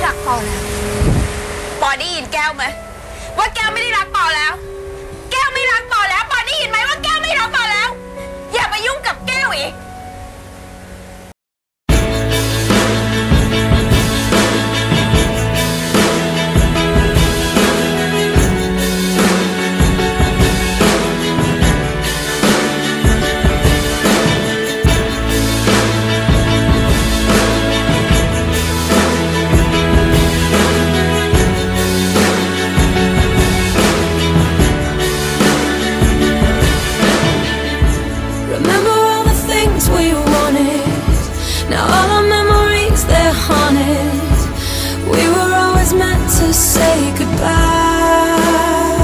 รักปอแล้วปอได้ยินแก้วไหมว่าแก้วไม่ได้รักปอแล้วแก้วไม่รักปอแล้วปอได้ยินไหมว่าแก้วไม่รักปอแล้วอย่ามายุ่งกับแก้วอีก Say goodbye.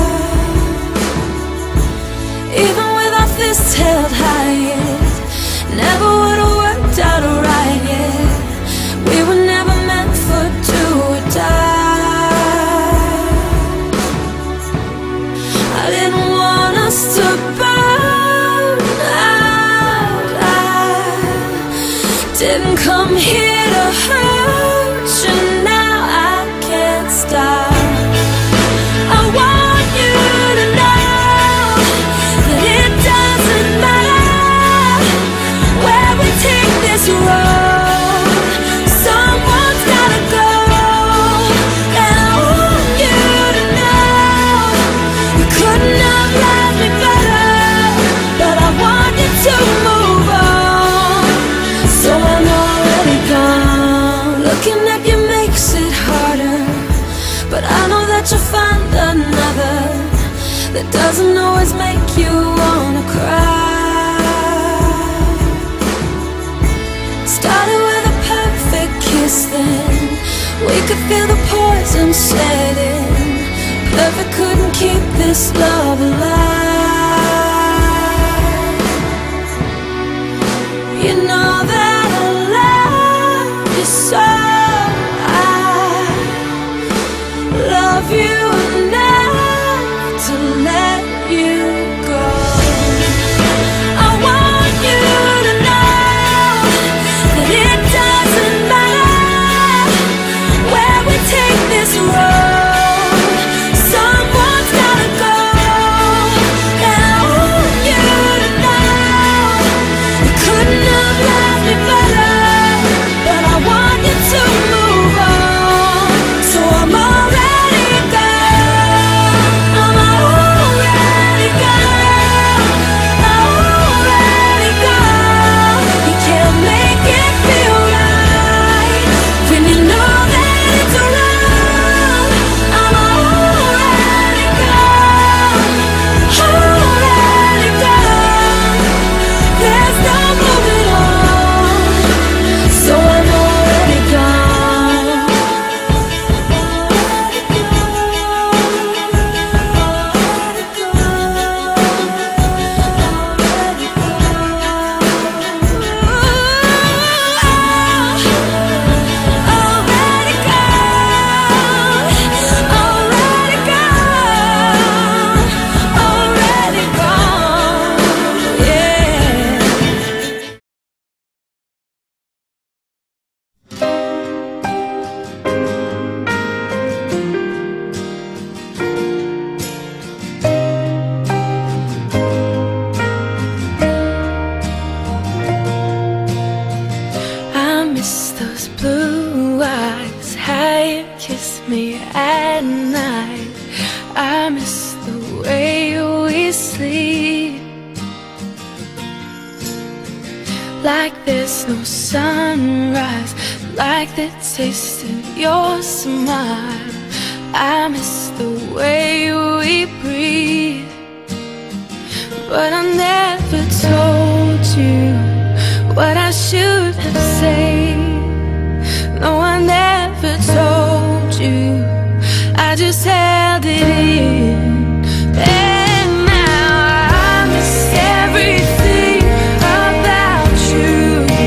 Even with our fists held high, yeah, never would have worked out right, yeah. We were never meant for do or die. I didn't want us to burn out. I didn't come here to hurt you. Now I can't stop. I want you to know that it doesn't matter where we take this road. Someone's gotta go, and I want you to know you couldn't have loved me better, but I want you to move on. So I'm already gone. Looking at you makes it harder, but I know that you'll find another that doesn't always make you wanna cry. Started with a perfect kiss, then we could feel the poison setting. Perfect couldn't keep this love alive. You know that I love you so. Love you enough to let you go. I want you to know that it doesn't matter where we take this road. Someone's gotta go, and I want you to know you couldn't have loved me better, but I want you to move on. So I'm already like there's no sunrise, like the taste of your smile. I miss the way we breathe, but I never told you what I should have said. No, I never told you, I just held it in. And now I miss everything about you.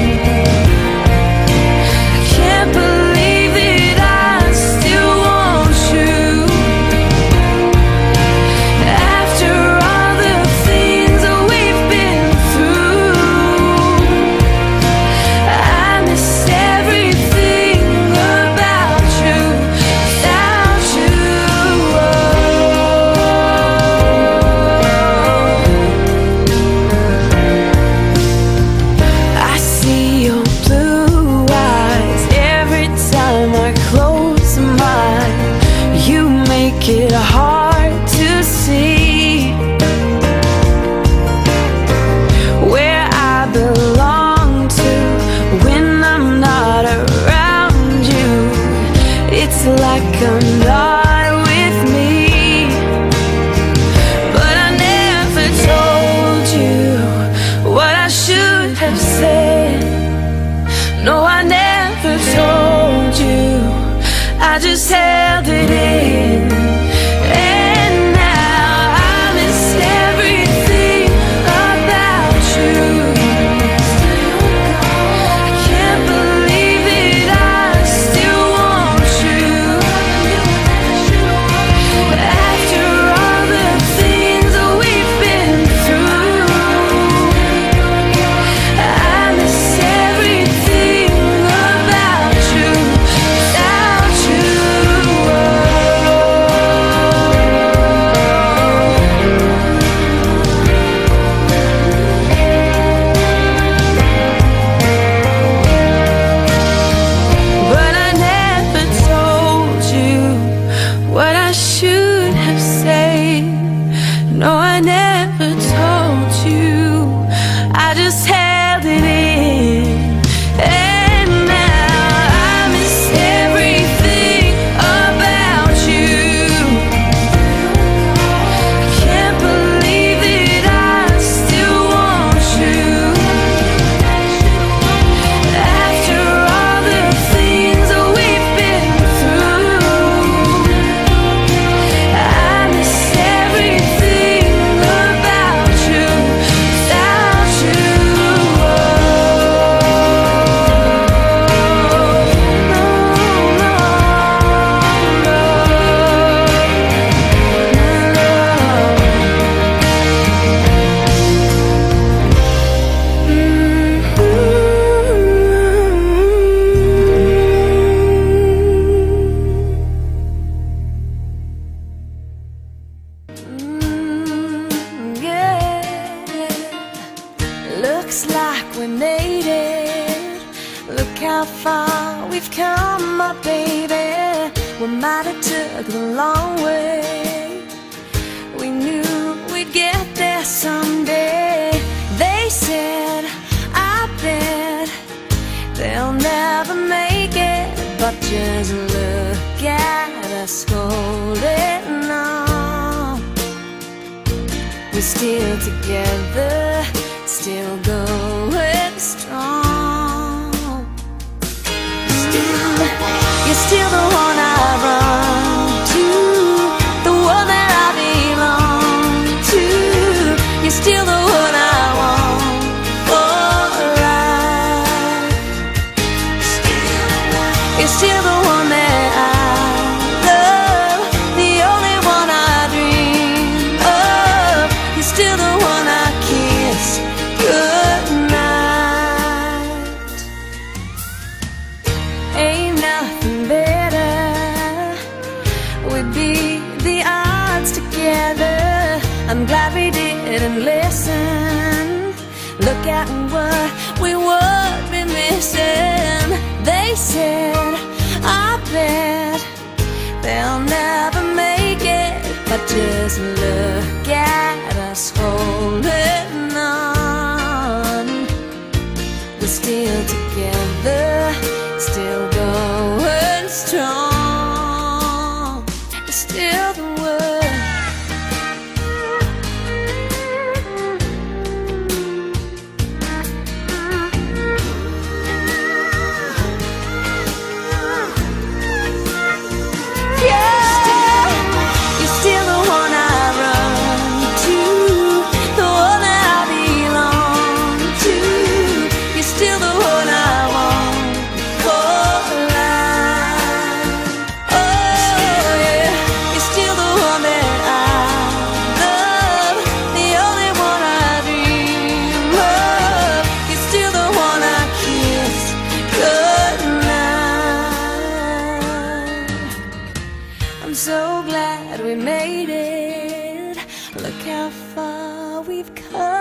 I can't believe that I still want you. After all the things that we've been through, I just held it in. And now I miss everything about you. I can't believe it, I still want you. After all the things that we've been through, I miss everything about you, without you. But I never told you what I should have said. No, I never told you, I just held it in. And now I miss everything about you. I can't believe it, I still want you. After all the things that we've been through, I miss everything about you, without you. Looks like we made it. Look how far we've come, my baby. We might have took the long way. We knew we'd get there someday. They said, I bet they'll never make it, but just look at us holding on. We're still together, still going strong. You're still the one I run to, the one that I belong to. You're still the one I want for life. You're still the one that I love, the only one I dream of. You're still the one I kiss goodnight. Ain't nothing better, we'd be the odds together. I'm glad we didn't listen. Look at what we would be missing. They said, I bet they'll never make it, but just look at us holding on. We're still together, still going strong. We're still the word. You're still the one I run to, the one that I belong to. You're still the one I want for life. Oh yeah, you're still the one that I love, the only one I dream of. You're still the one I kiss goodnight. I'm so glad we made it. Look how far we've come.